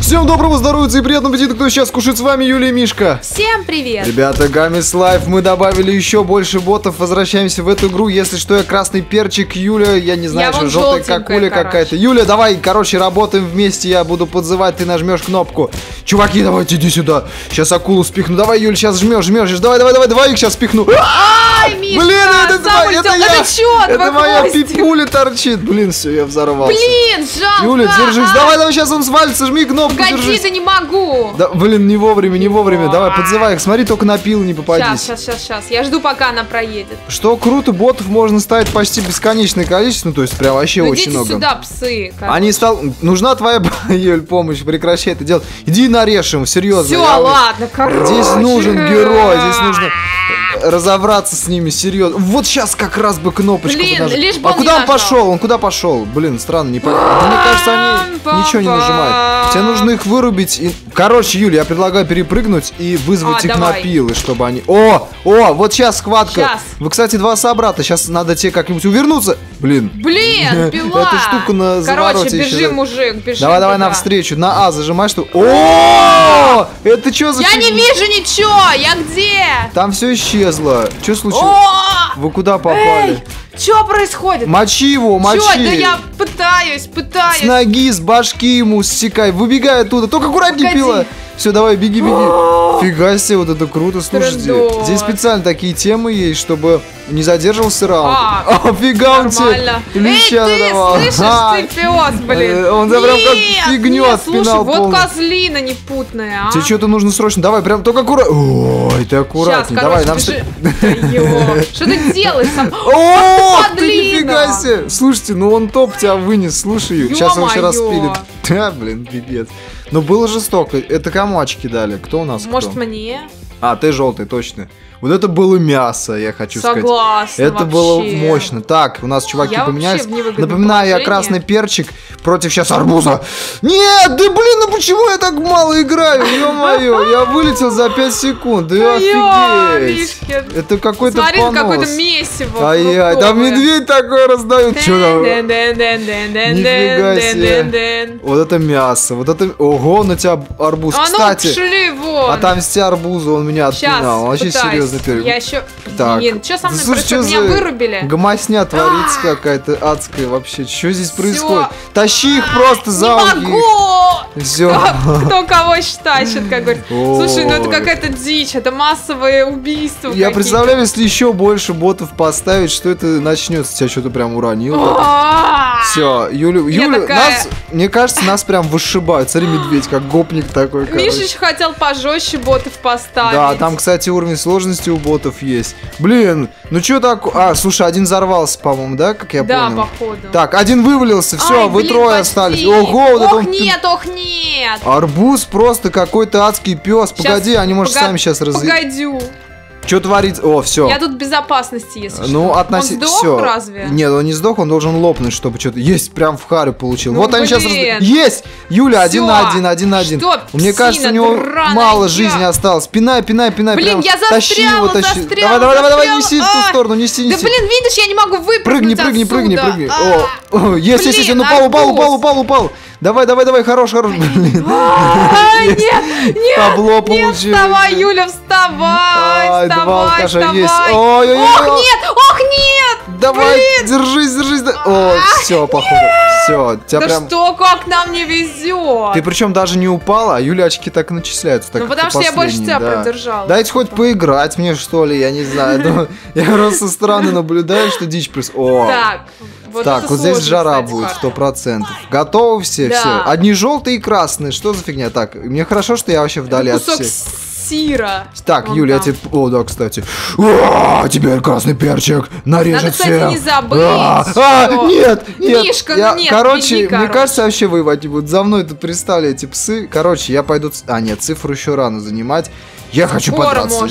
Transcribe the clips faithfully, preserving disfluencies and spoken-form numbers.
Всем доброго здоровья и приятного аппетита, кто сейчас кушает, с вами Юлия и Мишка. Всем привет! Ребята, Гамис Лайф, мы добавили еще больше ботов, возвращаемся в эту игру. Если что, я красный перчик, Юля, я не знаю, я что желтая какуля какая-то. Юля, давай, короче, работаем вместе, я буду подзывать, ты нажмешь кнопку. Чуваки, давайте, иди сюда, сейчас акулу спихну. Давай, Юля, сейчас жмешь, жмешь, давай, давай, давай, давай, их сейчас спихну. Ай, Мишка, блин, это, это, это я, это, чё, это моя пипуля торчит. Блин, все, я взорвался. Блин, жалко. Юля, держись, а? давай, давай, сейчас он свалится, жми кнопку, Погоди, держись. да не могу. Да, блин, не вовремя, не вовремя. Давай, подзывай их. Смотри, только на пилу не попадись. Сейчас, сейчас, сейчас, сейчас. Я жду, пока она проедет. Что круто, ботов можно ставить почти бесконечное количество. Ну, то есть, прям вообще ну, очень идите много. сюда, псы. Короче. Они стал. Нужна твоя, Юль, помощь. Прекращай это делать. Иди нарежь им, серьезно. Все, я... ладно, короче. Здесь нужен герой, здесь нужно разобраться с ними, серьезно. Вот сейчас как раз бы кнопочку. Блин, поднажать. лишь бы а он куда не он пошел? Он куда пошел? Блин, странно, не понятно. Мне кажется, они ничего не нажимают. Тебе нужно их вырубить. И... Короче, Юля, я предлагаю перепрыгнуть и вызвать а, их давай. на пилы, чтобы они... О, о, вот сейчас схватка. Щас. Вы, кстати, два собрата. Сейчас надо тебе как-нибудь увернуться. Блин. Блин, пила. Эту штуку на Короче, завороте бежи, еще... мужик, бежи. Давай, давай туда. навстречу. На А зажимай, что... О, это что за... Я не вижу ничего. Я где? Там все исчезло. Что случилось? О! Вы куда попали? Что происходит? Мочи его, мочи. Чё? Да я пытаюсь, пытаюсь. С ноги, с башки ему ссекай. Выбегай оттуда. Только аккуратнее, Погоди. пила. Все, давай, беги, беги. Фига себе, вот это круто, слушайте. Трындос. Здесь специально такие темы есть, чтобы не задерживался раунд. А, О, фига он тебе нормально. леща Эй, ты, надавал. слышишь, А, ты пес, блин. э, он да прям как Нет, фигню нет, отпинал слушай, вот полный. козлина непутная, а. Тебе что-то нужно срочно. Давай, прям только аккуратно. Ой, ты аккуратней. Сейчас, Давай, короче, нам бежи. Да ё, что ты делаешь сам? О, ты подлина! нифига себе! Слушайте, ну он топ тебя вынес, слушай. Сейчас он еще Ё-моё! распилит. Да, блин, пипец. Но было жестоко. Это кому очки дали? Кто у нас? Может, кто? мне? А, ты желтый, точно. Вот это было мясо, я хочу Согласна, сказать. Это вообще. было мощно. Так, у нас чуваки Я поменялись. вообще в невыгодном Напоминаю, я положении. красный перчик против сейчас арбуза. Нет, да блин, ну почему я так мало играю? Ё-моё, я вылетел за пять секунд. Да Ё, офигеть. Мишка. Это какой-то Смотри, понос. какое-то месиво. Ай-яй, там фруктовое. медведь такой раздают. Чё там? Нифига Нифига себе. Вот это мясо, вот это... Ого, на тебя арбуз. А ну, Кстати, пшли вон. отомсти арбузу, он меня Сейчас, отпинал. Он вообще пытаюсь. серьезно перед... Я еще... Так. Блин, что со мной Слушай, происходит? чё Меня за вырубили. Гомосня творится какая-то адская вообще. Что здесь Всё. происходит? Тащи их просто за Не руки. могу! Все. Кто кого тащит, как говорит. Слушай, ну это Ой. какая-то дичь, это массовое убийство. Я какие-то. представляю, если еще больше ботов поставить, что это начнется. Тебя что-то прям уронило. А-а-а! Все, Юля, Я Юля, такая- нас, мне кажется, нас прям вышибают. Смотри, медведь, как гопник такой, короче. Миша еще хотел пожестче ботов поставить. Да, там, кстати, уровень сложности у ботов есть. Блин, ну что так... А, слушай, один взорвался, по-моему, да, как я Да, понял? походу. Так, один вывалился, все, Ай, вы блин, трое почти. остались. Ого, вот это Ох, он... нет, ох, нет. Арбуз просто какой-то адский пес. Погоди, Щас, они, может, пога- сами сейчас раз... Погодю. Что творится? О, все. Я тут в безопасности, если Ну, что. относительно... Он сдох разве? Нет, он не сдох, он должен лопнуть, чтобы что-то... Есть, прям в харю получил. Ну, вот они сейчас... блин. Есть! Юля, один Всё. на один, один на один. Что, Мне кажется, у псина него драная, мало я- жизни осталось. Пинай, пинай, пинай. Блин, прям. я Тащи его, застряла, тащи. застряла, Давай, давай, давай, застряла. неси в ту А! сторону, неси, Да неси. блин, видишь, я не могу выпрыгнуть Прыгни, прыгни, прыгни, отсюда. прыгни. А! О, есть, есть, есть, он Блин, упал, упал, упал, арбуз. упал, упал. Давай, давай, давай, хорош, хорош. Блин. А, Есть. Нет, нет, Табло нет, получилось. вставай, Юля, вставай, Ай, два вставай, алкаша вставай. есть. Ой, ой, ой, Ох, ой. нет, ох, нет. Давай, Блин. держись, держись. да- О, все, походу. Все, тебя Да прям... что, как нам не везет. Ты причем даже не упала, а Юля очки так и начисляются. Так Ну, как потому что я больше последние, тебя да. продержала. Дайте хоть поиграть мне, что ли, я не знаю. Ну, я просто со стороны наблюдаю, что дичь плюс. О, Так, вот так, это вот здесь сложно, жара кстати, будет, карта. сто процентов. Готовы все, Да. все. Одни желтые и красные, что за фигня? Так, мне хорошо, что я вообще вдали от Кусок всех. сира. Так, Вон Юля, я там. тебе... О, да, кстати. А, теперь красный перчик нарежет Надо, кстати, всех. не забыть, А, что- а, нет, нет. Мишка, я- ну нет, короче, беги, мне короче. кажется, вообще воевать не будут. За мной тут пристали эти псы. Короче, я пойду... ц- А, нет, цифру еще рано занимать. Я хочу Скоро подраться.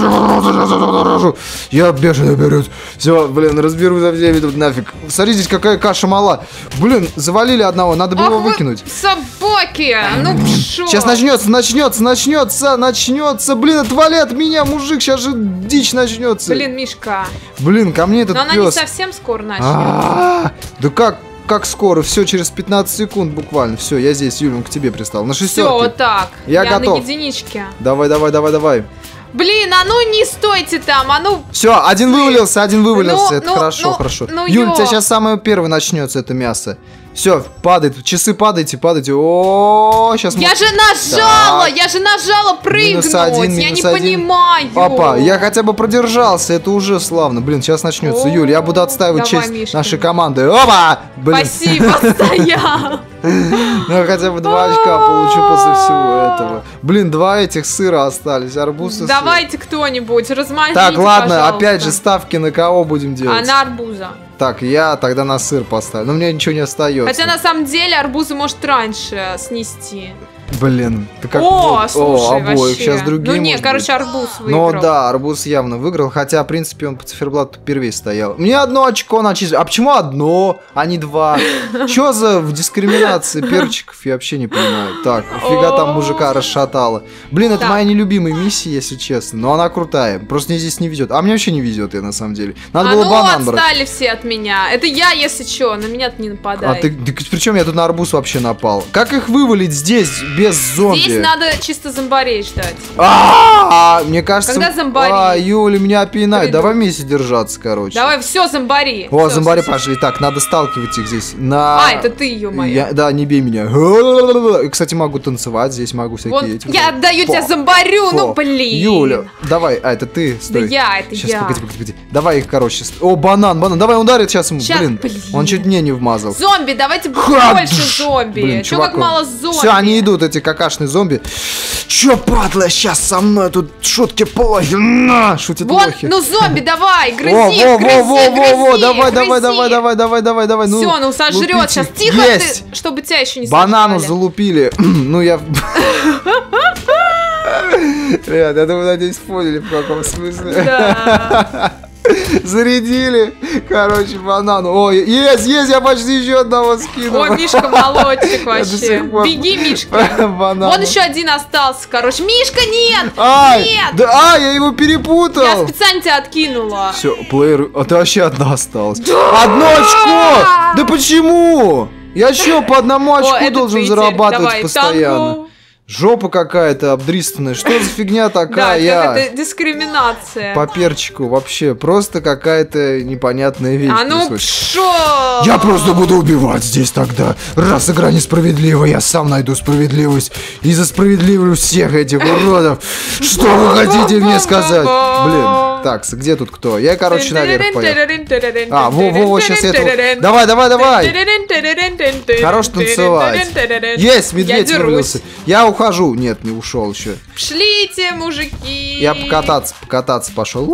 можно. Я бешеный берет. Все, блин, разберу за всеми тут нафиг. Смотрите, какая каша мала. Блин, завалили одного, надо было Ах его вы выкинуть. собаки! Ну пшо! Сейчас начнется, начнется, начнется, начнется. Блин, отвали от меня, мужик, сейчас же дичь начнется. Блин, Мишка. Блин, ко мне этот Но она не пес. совсем скоро начнет. А, Да как? как скоро, все, через пятнадцать секунд буквально. Все, я здесь, Юля, он к тебе пристал. На шестерке. Все, вот так. Я Я готов. на единичке. Давай, давай, давай, давай. Блин, а ну не стойте там, а ну... Все, один вывалился, один вывалился. Ну, это ну, хорошо, ну, хорошо. ну, Юль, ё. у тебя сейчас самое первое начнется это мясо. Все, падает, часы падайте, падайте. О, сейчас Я же нажала, Так. я же нажала прыгнуть, Минус один, я минус не один. понимаю. Папа, я хотя бы продержался, это уже славно. Блин, сейчас начнется. О, Юль, я буду отстаивать давай, честь Мишка. нашей команды. Опа! Блин, Спасибо, стоял. ну я хотя бы два очка получу после всего этого. Блин, два этих сыра остались, арбуз и сыр. Давайте кто-нибудь, размазите, Так, ладно, пожалуйста. опять же ставки на кого будем А делать? на арбуза. Так, я тогда на сыр поставлю. Но мне ничего не остается. Хотя на самом деле арбузы может раньше снести. Блин, ты как О, вот- слушай, обоих. вообще. Сейчас другие, Ну не, может короче, быть. арбуз Ну выиграл. да, арбуз явно выиграл, хотя, в принципе, он по циферблату первее стоял. Мне одно очко начислили. А почему одно, а не два? Чё за в дискриминации перчиков? Я вообще не понимаю. Так, фига там мужика расшатало. Блин, это Так. моя нелюбимая миссия, если честно. Но она крутая. Просто мне здесь не везет. А мне вообще не везет, я на самом деле. Надо а было ну банан брать. отстали все от меня. Это я, если чё, на меня не нападай. А ты, причем я тут на арбуз вообще напал? Как их вывалить здесь без зомби? Здесь надо чисто зомбарей ждать. А, мне кажется... Когда зомбари А, Юля, меня пинает. придут. Давай вместе держаться, короче. Давай, все, зомбари. О, Всё, зомбари всё. пошли. Так, надо сталкивать их здесь. На... А, это ты, ё-моё. Я- Да, не бей меня. И, кстати, могу танцевать. Здесь могу всякие... Вон, эти- я отдаю Фо. тебя зомбарю, ну Фо. блин. Юля, давай. А, это ты? Да Стой. я, это Сейчас, я. погоди, погоди, погоди. Давай их, короче. с- О, банан, банан. Давай, он ударит сейчас ему. Щас, блин, блин. он чуть мне не вмазал. Зомби, давайте Ха, больше дж. зомби. Блин, Чё как чувак, мало зомби? Все, они идут, эти какашные зомби. Чё, падла, сейчас со мной тут шутки плохи. На, шутит Вот, плохи. ну зомби, давай, грызи, Во, во, грызи, во, во, во, во, грызи, давай, давай, грызи. давай, давай, давай, давай, давай. Ну, Все, ну сожрет лупите. сейчас. Тихо Есть! ты, чтобы тебя еще не Банану сожрали. залупили. Ну, я... Ребят, я думаю, надеюсь, поняли, в каком смысле. Да. Зарядили, короче, банану. Ой, есть, есть, я почти еще одного скинул. Ой, Мишка молодчик до вообще. сих пор- Беги, Мишка. Банану. Вон еще один остался, короче. Мишка, нет! Ай, Нет! да, а, я его Я перепутал. специально тебя откинула. Все, плеер, а ты вообще одна осталась. Одно очко! Да почему? Я что, по одному О, очку это должен ты зарабатывать теперь. Давай, постоянно? танго. Жопа какая-то обдристанная. Что за фигня Да, такая? Я как это дискриминация. по перчику вообще просто какая-то непонятная вещь. А ну происходит. пшо! Я просто буду убивать здесь тогда. Раз игра несправедлива, я сам найду справедливость. И за справедливость всех этих уродов. Что вы хотите мне сказать? Блин, так, где тут кто? Я, короче, наверх поехал. А, во, во, во, сейчас я этого... Давай, давай, давай! Хорош танцевать. Есть, медведь Я вывалился. дерусь. Я ухожу. Нет, не ушел еще. Шлите, мужики. Я покататься, покататься пошел.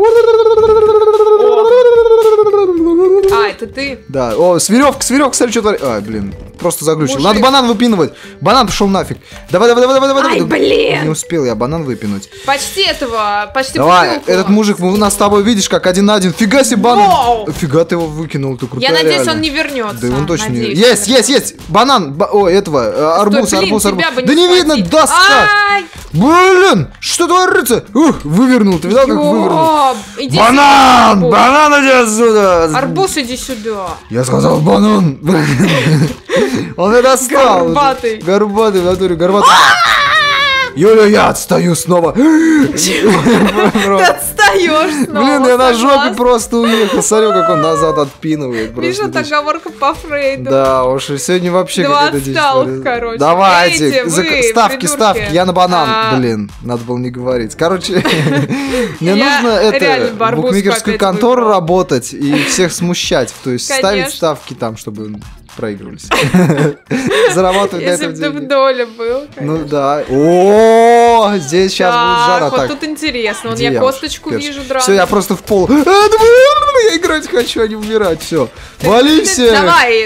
А, это ты? Да, о, с веревка, с веревка, смотри, что творит. А, блин, просто заглючил. Мужик. Надо банан выпинывать. Банан пошел нафиг. Давай, давай, давай, давай, давай. Ай, давай. блин. Не успел я банан выпинуть. Почти этого, почти Давай, бутылку. этот мужик, у нас с тобой, видишь, как один на один. Фига себе банан. Вау. Фига ты его выкинул, ты крутая. Я надеюсь, реально. он не вернется. Да он точно не... Надеюсь, Есть, он есть, есть! Банан! Ба- О, этого, э, арбуз, Стой, блин, арбуз, арбуз. тебя бы Да не видно, схватить. доска! Ай, Блин! Что творится? Ух, вывернул, ты видал, как вывернул? ёб, иди Банан! сюда, арбуз. Банан, иди отсюда! Арбуз, иди сюда. Я сказал банан! Он это достал! Горбатый. Горбатый, в натуре, горбатый. Юля, я отстаю снова. Ты отстаешь снова. Блин, я на жопе согласна. просто уехал. Смотрю, как он назад отпинывает. Видишь, просто это здесь. оговорка по Фрейду. Да, уж и сегодня вообще Два какая-то дичь отсталых, творится. короче. Давайте, Эти, за- вы, ставки, придурки. ставки. Я на банан. А. Блин, надо было не говорить. Короче, мне Я нужно реально это в барбуску букмекерскую опять контору выбрала. работать и всех смущать. То есть ставить Конечно. ставки там, чтобы проигрывались. Зарабатывать на Если этом бы ты в деньги. доле был. Ну да. О, здесь сейчас будет жара. Так, вот Так, тут интересно. Вон где я я уж? косточку Перс. вижу драную. Все, я просто в пол. А, давай, я играть хочу, а не умирать. Все. Вали все. Давай.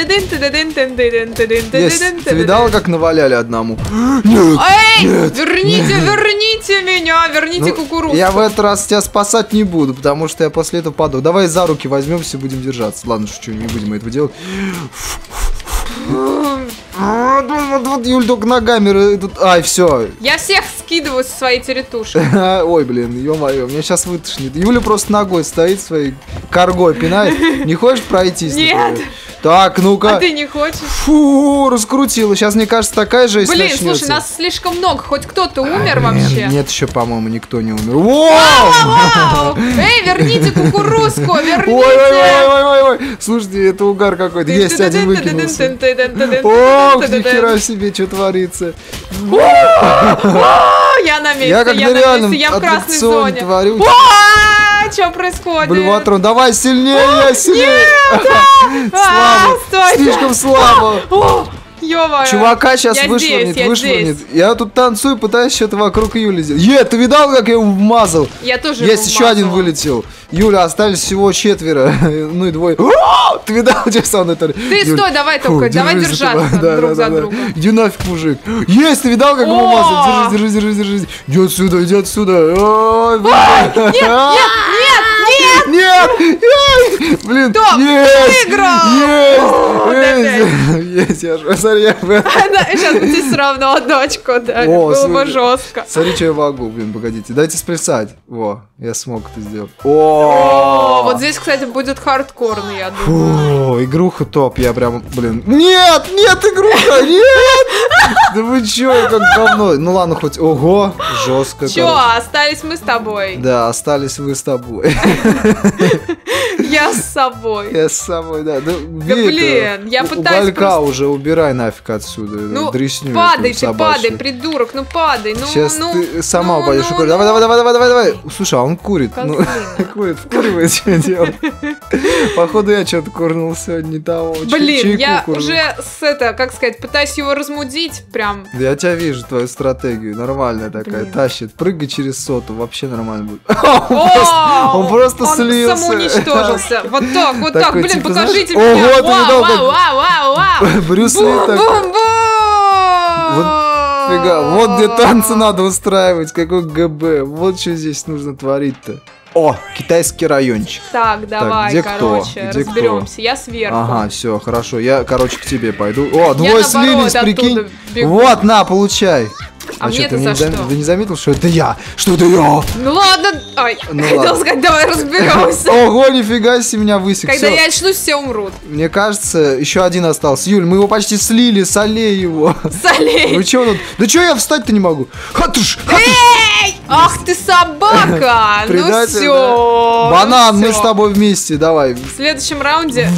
Есть. Ты видала, как наваляли одному? Нет. Эй, Нет, верните, верните меня, верните Ну, кукурузу. я в этот раз тебя спасать не буду, потому что я после этого паду. Давай за руки возьмемся и будем держаться. Ладно, шучу, не будем этого делать. А, Вот, вот, вот, Юль, только ногами. р- тут- Ай, все. Я всех скидываю со своей территушки. Ой, блин, ё-моё, меня сейчас вытошнит. Юля просто ногой стоит своей коргой пинает. Не хочешь пройтись? Нет. например? Так, ну-ка. А ты не хочешь? Фу, раскрутила. Сейчас, мне кажется, такая жесть Блин, начнется. слушай, нас слишком много. Хоть кто-то умер Блин, вообще? Нет, еще, по-моему, никто не умер. Вау! Эй, верните кукурузку, верните! Ой-ой-ой-ой-ой! Слушайте, это угар какой-то. Есть, один выкинулся. Ох, нихера себе, что творится. Я на месте, Я как я на на реальном месте, я в красной аттракционе зоне. творю. Что происходит? Блюватрон, давай сильнее, я сильнее. А, Слава, стойте. слишком слабо. О, ё-моё. Чувака сейчас Я вышвырнет, здесь, я вышвырнет. здесь. Я тут танцую, пытаюсь что-то вокруг Юли сделать. Е, ты видал, как я его вмазал? Я тоже Есть его еще один вмазала. вылетел. Юля, остались всего четверо. Ну и двое. О, ты видал, что со мной творит? Ты Юль, стой, давай фу, только, давай держись за держаться тобой. Да, друг да, за да, да. друга. Иди нафиг, мужик. Есть, ты видал, как его О! вмазал? Держись, держись, держись, держись. Иди отсюда, иди отсюда. Ой, блин. Нет, нет, нет! Нет! Ай! Блин, Кто есть! выиграл? Вот Есть! Есть, я же, смотри, я в- Сейчас бы тебе все равно одну очко дали. О, Было бы слушай. жестко. Смотри, что я могу, блин, погодите. Дайте сплясать. Во, я смог это сделать. О, О, вот здесь, кстати, будет хардкорный, я думаю. Фу, игруха топ, я прям, блин. Нет, нет, игруха, нет! Да вы чё, я как говно. Ну ладно, хоть, ого, жестко. Чё, остались мы с тобой? Да, остались вы с тобой. Я с собой. Я с собой, да. Да, Да блин, я пытаюсь Уголька просто- уже убирай нафиг отсюда. Ну, дресню падай эту ты, собачью. падай, придурок, ну падай, ну, Сейчас ну. ты сама ну, упадешь ну, и куришь. ну. Давай, давай, давай, давай, давай, давай. Слушай, а он курит. Ну, Козлина. курит, вкуривает, что делать. Походу, я что-то курнул сегодня не того. Чай- Блин, чайку я курнул. уже с это, как сказать, пытаюсь его размудить, прям. Да я тебя вижу, твою стратегию. Нормальная такая. Блин. Тащит. Прыгай через соту. Вообще нормально будет. О, Он просто слился. Он самоуничтожился. Вот так, вот так. Такой, Блин, типа, покажите знаешь, меня. ого, ты Вау, видал, как- вау, вау, вау, вау. Брюс Ли так. Бум-бум-бум. Фига, вот где танцы надо устраивать, какой ГБ. Вот что здесь нужно творить-то. О, китайский райончик. Так, давай, где кто? короче, Где разберемся. Я сверху. Ага, все, хорошо. Я, короче, к тебе пойду. О, Я, двое наоборот, слились, оттуда прикинь. бегу. Вот, на, получай. А чё, мне-то ты за не зам- что? Ты не заметил, что это я? Что это я? Ну ладно. Ой, Ну хотел ладно. сказать, давай разберемся. Ого, нифига себе меня высек. Когда Всё. я очнусь, все умрут. Мне кажется, еще один остался. Юль, мы его почти слили, солей его. Солей. Ну чё тут? Да чё я встать-то не могу? Хатуш, хатуш. Эй! Ах ты собака! Ну Предатель, все. да. Банан, мы с тобой вместе, давай. В следующем раунде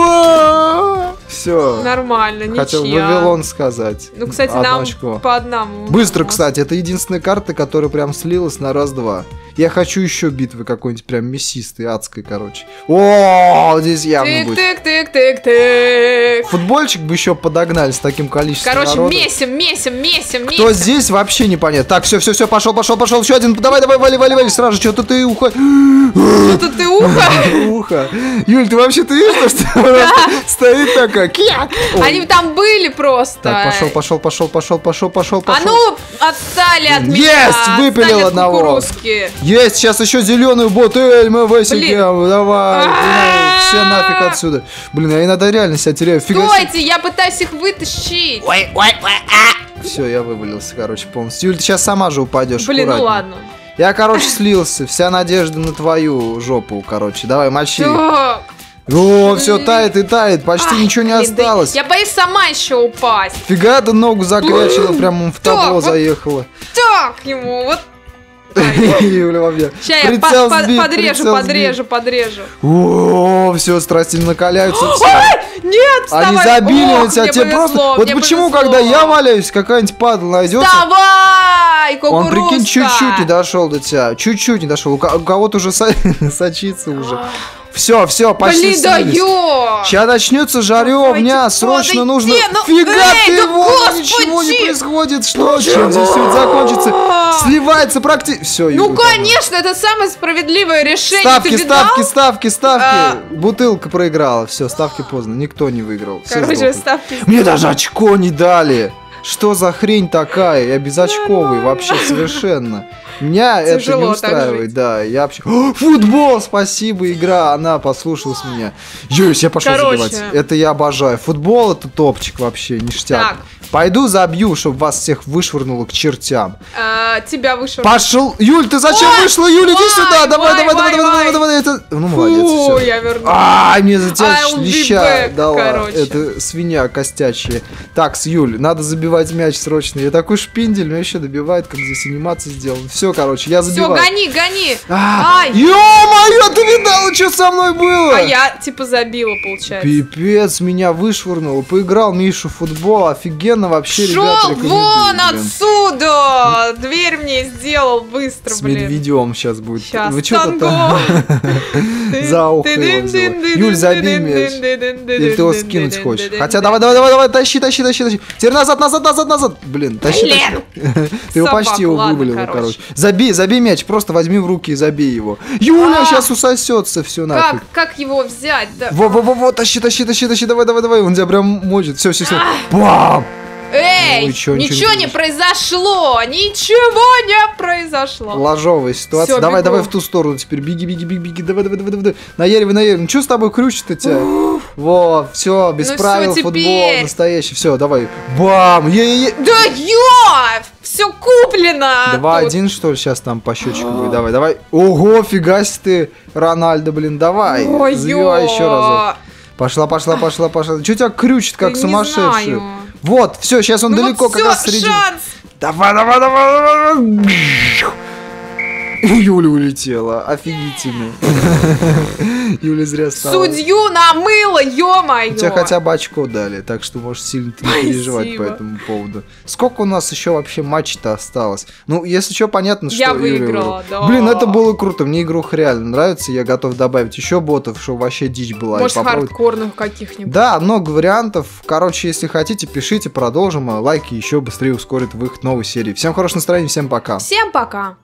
Все. нормально, Хотел ничья. Вавилон сказать. Ну, кстати, Одно нам очко. по одному. Быстро, Вот. кстати, это единственная карта, которая прям слилась на раз-два. Я хочу еще битвы какой-нибудь прям мясистой, адской, короче. О, здесь явно будет. Тык-тык-тык-тык-тык. Футбольчик бы еще подогнали с таким количеством Короче, народа. месим, месим, месим, Кто месим. здесь, вообще непонятно. Так, все, все, все, пошел, пошел, пошел. Еще один. Давай, давай, вали, вали, вали. Сразу что-то ты уходишь. Что-то ты ухо. Ухо. Юль, ты вообще ты видишь, что просто стоит такая? Кьяк. Ой. Они там были просто. Так, пошел, пошел, пошел, пошел, пошел, пошел, А пошел. ну, отстали от меня. Есть, выпилил отстали от одного. кукурузки. Есть, сейчас еще зеленую ботель мы высекем. Давай, А-а-а. все нафиг отсюда. Блин, я иногда реально себя теряю. Фига себе. Стойте, я пытаюсь их вытащить. Все, я вывалился, короче, полностью. Юль, ты сейчас сама же упадешь. Блин, ну аккуратней. ладно. Я, короче, слился. Вся надежда на твою жопу, короче. Давай, мочи. Так. О, все тает и тает. Почти Ай, ничего не блин, да осталось. Я боюсь сама еще упасть. Фига ты ногу закрячила, прям в Так, табло вот- заехала. Так ему, вот. Юля во мне. Сейчас я Прицел по- по- сбит, подрежу, прицел подрежу, подрежу. О, все, страсти накаляются. всё. Ой, нет, вставай. Они забили на Ох, тебя, мне тебе повезло, просто... Вот мне почему, повезло. когда я валяюсь, какая-нибудь падла найдется, Вставай, он, кукурузка. прикинь, чуть-чуть не дошел до тебя. Чуть-чуть не дошел. У ко- у кого-то уже со- сочится уже. Все, все, почти Блин, да слились. ё! Сейчас начнется жаревня, Господи, срочно нужно... ну, Фига эй, ты да его, господи! ничего не происходит. Что? Чем здесь все это закончится? Сливается практически... Все, Ну, конечно, это самое справедливое решение. Ставки, Ты видал? ставки, ставки, ставки. А. Бутылка проиграла. Все, ставки поздно. Никто не выиграл. Все Короче, сдохли. ставки. Мне даже очко не дали. Что за хрень такая? Я безочковый вообще совершенно. Меня это Тяжело не так устраивает, жить. да. Я вообще... О, футбол, спасибо, игра. Она послушалась меня. Юсь, я пошел Короче. забивать. Это я обожаю. Футбол это топчик вообще, ништяк. Так. Пойду забью, чтобы вас всех вышвырнуло к чертям. А, тебя вышел. Пошел. Юль, ты зачем Ой, вышла? Юль, иди ой, сюда. Давай, ой, давай, давай, ой, давай, ой. давай, давай. Это... Ну, молодец, Фу, все. я вернулась. Ай, мне за тебя I'll be леща back, дала. короче. Это свинья костячая. Так, с Юль, надо забивать мяч срочно. Я такой шпиндель, меня еще добивает, как здесь анимация сделана. Все, короче, я Все, забиваю. гони, гони. А, Ай. ё-моё, ты видала, что со мной было? А я типа забила, получается. Пипец, меня вышвырнул. Поиграл Мишу в футбол. Офигенно вообще, ребята, Шел рекомендую, вон блин. отсюда! Дверь мне сделал быстро, С блин. медведем сейчас будет. Сейчас, Вы что-то танго. там за ухо его взяла. Юль, забей мяч. Или ты его скинуть хочешь? Хотя давай, давай, давай, давай, тащи, тащи, тащи, тащи. Теперь назад, назад, назад, назад. Блин, тащи, Блин. тащи. Ты его Собака, почти его ладно, вывалил, короче. короче. Забей, забей мяч, просто возьми в руки и забей его. Юля А. сейчас усосется все нафиг. Как, как его взять? Да. Во-во-во, тащи, тащи, тащи, тащи, давай, давай, давай. Он тебя прям мочит. Все, все, все. Бам! Эй, Ой, чё, ничего ничего не не произошло! Ничего не произошло! Ложовая ситуация. Всё, давай, бегу. давай в ту сторону теперь. Беги, беги, беги, беги. Давай, давай, давай, давай. Наяривай, наяривай. Ну что с тобой крючит-то тебя? Во, все, без Ну правил, всё, футбол теперь. настоящий. Все, давай. Бам! Е-е-е. Да ё! Все куплено! Два тут. один, что ли, сейчас там по счетчику будет. Давай, давай. Ого, фига себе ты, Рональдо, блин, давай. Ой, Забивай ё. еще разок. Пошла, пошла, пошла, пошла. Че тебя крючит, как Да не сумасшедший? знаю. Вот, все, сейчас он Ну далеко, вот как всё, раз среди. шанс! Давай, давай, давай, давай. Юля улетела, офигительно. Юля зря стала. Судью намыло, ё-моё! Тебе хотя бы очко дали, так что можешь сильно ты не Спасибо. переживать по этому поводу. Сколько у нас еще вообще матчей-то осталось? Ну, если что, понятно, что Я Юля выиграла, выиграла. да. Блин, это было круто, мне игруха реально нравится, я готов добавить еще ботов, чтобы вообще дичь была. и Может, попробовать. хардкорных каких-нибудь. Да, много вариантов. Короче, если хотите, пишите, продолжим. А лайки еще быстрее ускорят выход новой серии. Всем хорошего настроения, всем пока. Всем пока!